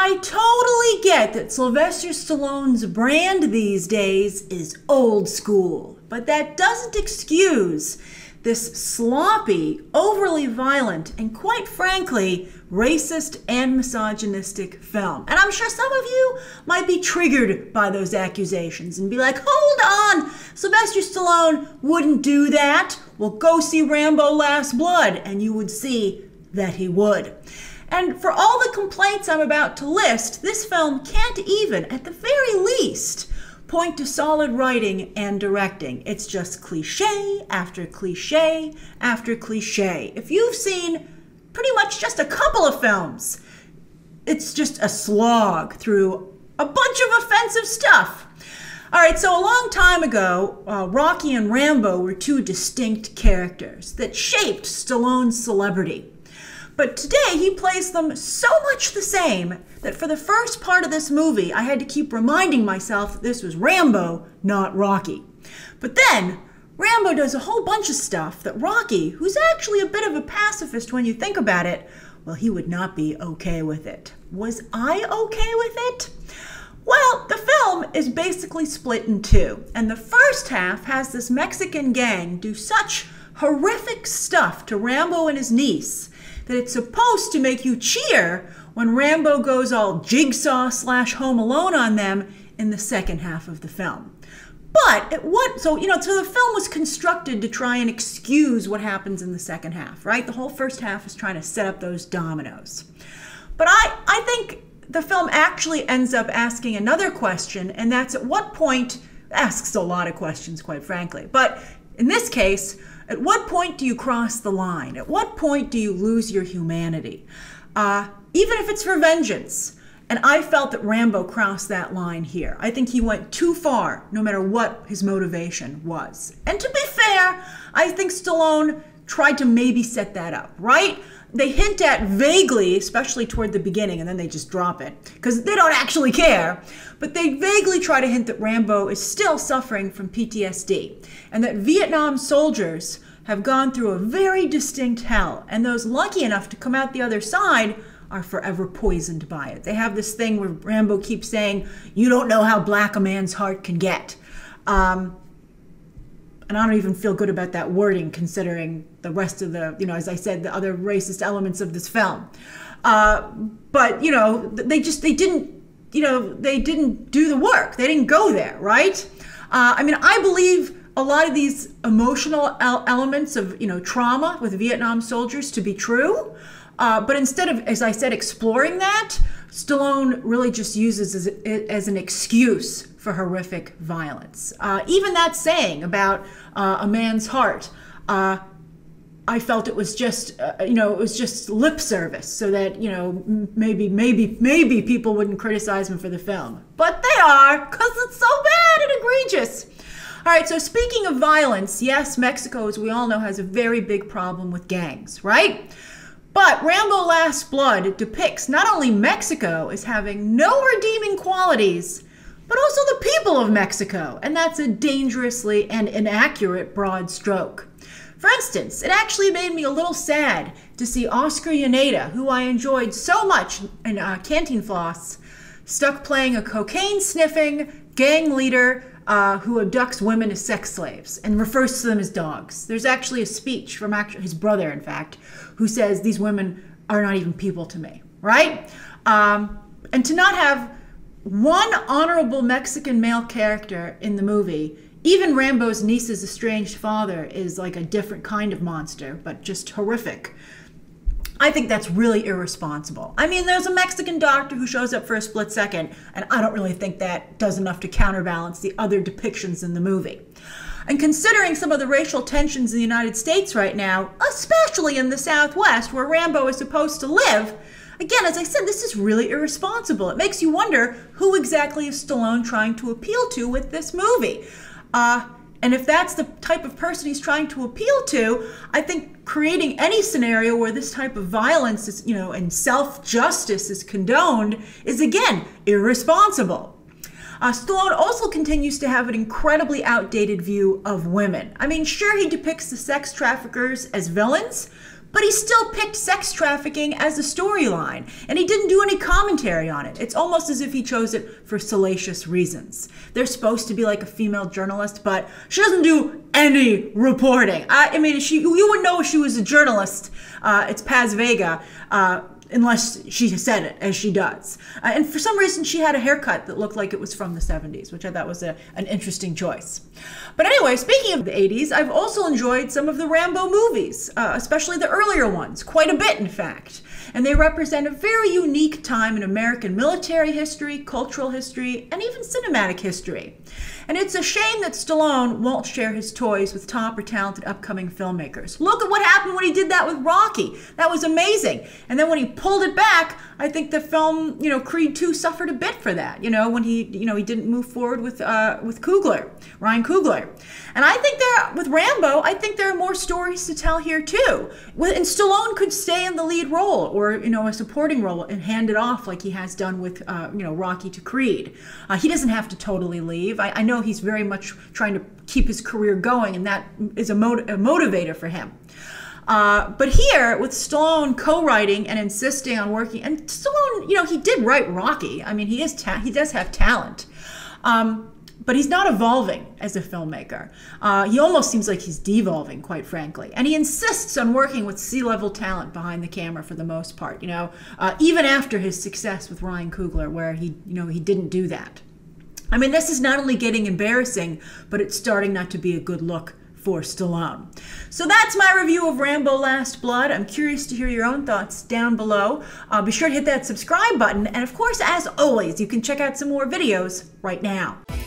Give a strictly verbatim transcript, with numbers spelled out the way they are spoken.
I totally get that Sylvester Stallone's brand these days is old school, but that doesn't excuse this sloppy, overly violent, and quite frankly, racist and misogynistic film. And I'm sure some of you might be triggered by those accusations and be like, hold on, Sylvester Stallone wouldn't do that. Well, go see Rambo Last Blood, and you would see that he would. And for all the complaints I'm about to list, this film can't even, at the very least, point to solid writing and directing. It's just cliche after cliche after cliche. If you've seen pretty much just a couple of films, it's just a slog through a bunch of offensive stuff. All right, so a long time ago, uh, Rocky and Rambo were two distinct characters that shaped Stallone's celebrity. But today he plays them so much the same that for the first part of this movie, I had to keep reminding myself that this was Rambo, not Rocky. But then, Rambo does a whole bunch of stuff that Rocky, who's actually a bit of a pacifist when you think about it, well, he would not be okay with it. Was I okay with it? Well, the film is basically split in two, and the first half has this Mexican gang do such horrific stuff to Rambo and his niece that it's supposed to make you cheer when Rambo goes all Jigsaw slash Home Alone on them in the second half of the film. But it what so you know so the film was constructed to try and excuse what happens in the second half, right? The whole first half is trying to set up those dominoes. But I I think the film actually ends up asking another question, and that's at what point, asks a lot of questions, quite frankly. But in this case, at what point do you cross the line? At what point do you lose your humanity? Uh, even if it's for vengeance. And I felt that Rambo crossed that line here. I think he went too far, no matter what his motivation was. And to be fair, I think Stallone tried to maybe set that up, right? They hint at vaguely, especially toward the beginning, and then they just drop it, because they don't actually care. But they vaguely try to hint that Rambo is still suffering from P T S D, and that Vietnam soldiers have gone through a very distinct hell, and those lucky enough to come out the other side are forever poisoned by it. They have this thing where Rambo keeps saying, you don't know how black a man's heart can get. Um, And I don't even feel good about that wording, considering the rest of the, you know, as I said, the other racist elements of this film. Uh, but, you know, they just, they didn't, you know, they didn't do the work. They didn't go there, right? Uh, I mean, I believe a lot of these emotional elements of, you know, trauma with Vietnam soldiers to be true. Uh, but instead of, as I said, exploring that, Stallone really just uses it as an excuse for horrific violence. Uh, even that saying about uh, a man's heart, uh, I felt it was just, uh, you know, it was just lip service so that, you know, maybe, maybe, maybe people wouldn't criticize him for the film. But they are, because it's so bad and egregious. All right, so speaking of violence, yes, Mexico, as we all know, has a very big problem with gangs, right? But Rambo Last Blood depicts not only Mexico as having no redeeming qualities, but also the people of Mexico, and that's a dangerously and inaccurate broad stroke. For instance, it actually made me a little sad to see Oscar Yaneda, who I enjoyed so much in uh, Cantinflas, stuck playing a cocaine-sniffing gang leader uh, who abducts women as sex slaves and refers to them as dogs. There's actually a speech from actually his brother, in fact, who says these women are not even people to me, right? Um, and to not have one honorable Mexican male character in the movie, even Rambo's niece's estranged father is like a different kind of monster, but just horrific. I think that's really irresponsible. I mean, there's a Mexican doctor who shows up for a split second, and I don't really think that does enough to counterbalance the other depictions in the movie. And considering some of the racial tensions in the United States right now, especially in the Southwest, where Rambo is supposed to live, again, as I said, this is really irresponsible. It makes you wonder who exactly is Stallone trying to appeal to with this movie. Uh, and if that's the type of person he's trying to appeal to, I think creating any scenario where this type of violence is, you know, and self-justice is condoned is, again, irresponsible. Uh, Stallone also continues to have an incredibly outdated view of women. I mean, sure, he depicts the sex traffickers as villains, but he still picked sex trafficking as a storyline, and he didn't do any commentary on it. It's almost as if he chose it for salacious reasons. There's supposed to be like a female journalist, but she doesn't do any reporting. I, I mean, she, you wouldn't know if she was a journalist. Uh, it's Paz Vega. Uh, unless she said it, as she does. Uh, and for some reason, she had a haircut that looked like it was from the seventies, which I thought was a, an interesting choice. But anyway, speaking of the eighties, I've also enjoyed some of the Rambo movies, uh, especially the earlier ones, quite a bit, in fact. And they represent a very unique time in American military history, cultural history, and even cinematic history. And it's a shame that Stallone won't share his toys with top or talented upcoming filmmakers. Look at what happened when he did that with Rocky. That was amazing. And then when he pulled it back, I think the film, you know, Creed two suffered a bit for that. You know, when he, you know, he didn't move forward with uh, with Coogler, Ryan Coogler. And I think there, with Rambo, I think there are more stories to tell here too. And Stallone could stay in the lead role, or you know, a supporting role, and hand it off like he has done with, uh, you know, Rocky to Creed. Uh, he doesn't have to totally leave. I, I know he's very much trying to keep his career going, and that is a, mot a motivator for him. Uh, but here, with Stallone co-writing and insisting on working, and Stallone, you know, he did write Rocky. I mean, he is ta he does have talent, um, but he's not evolving as a filmmaker. Uh, he almost seems like he's devolving, quite frankly. And he insists on working with C-level talent behind the camera for the most part. You know, uh, even after his success with Ryan Coogler, where he, you know, he didn't do that. I mean, this is not only getting embarrassing, but it's starting not to be a good look for Stallone. So that's my review of Rambo Last Blood. I'm curious to hear your own thoughts down below. Uh, be sure to hit that subscribe button. And of course, as always, you can check out some more videos right now.